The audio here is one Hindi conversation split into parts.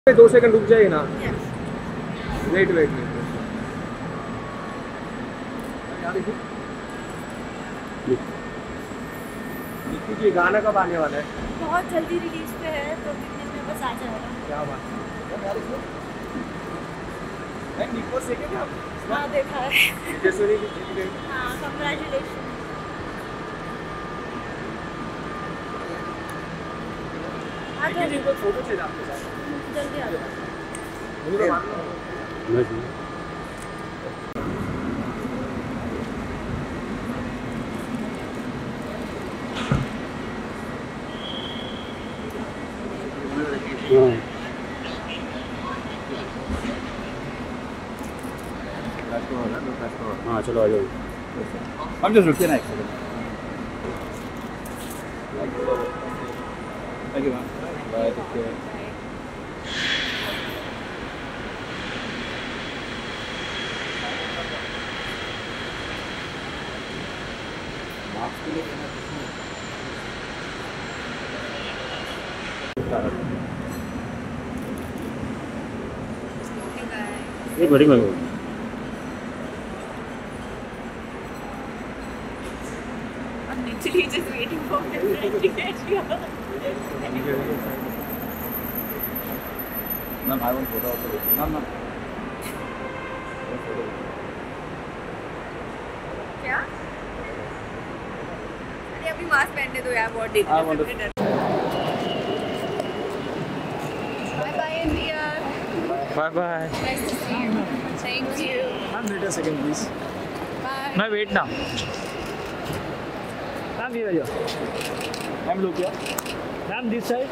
2 सेकंड रुक जाइए ना। वेट वेट निक्की जी गाना कब आने वाला है? बहुत जल्दी रिलीज पे है, 2-3 दिन में बस आ जाएगा। क्या बात है निको सेकंड आप? हाँ देखा है। जैसे जीत गए। हाँ कंग्रेचुलेशन। आ जाओ जी को फोटो चाहिए आपके साथ। जल्दी आ जाओ। मुझे तो मालूम है। हाँ चलो आ जाओ। हम जस्ट रुकते ना एक second. Thank you ma'am. Bye take care. Marks के लिए कहना एक बड़ी mango. I'm literally just waiting for my friend to get here. Ma'am I want photo also. Ma'am क्या? अरे अभी मास्क पहनने दो यार, बहुत देख I want to- Bye bye India. Bye bye. Nice to see you. Thank you. Ma'am wait a second please. Bye. मैं वेट ना। मैम ये भैया। मैम लोग क्या? Ma'am this side.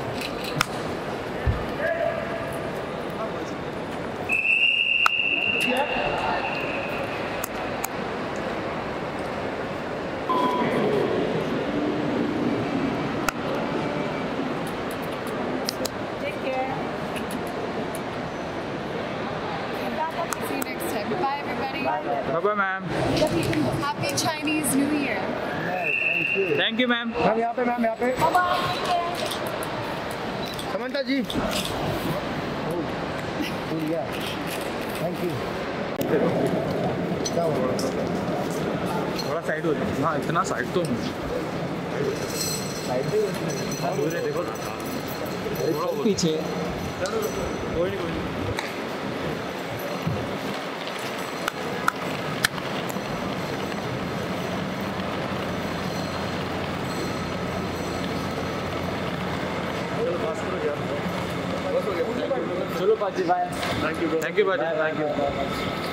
Take care. See you next time. Bye, everybody. Bye bye ma'am. Happy Chinese New Year. Thank you ma'am. Ma'am यहाँ पे मैम यहाँ पे। समंता जी। Thank you. क्या हुआ? थोड़ा साइड हो जाए। हाँ इतना साइड तो साइड पे देखो पीछे। कोई नहीं चलो पाजी बाय। थैंक यू बाजी। Thank you.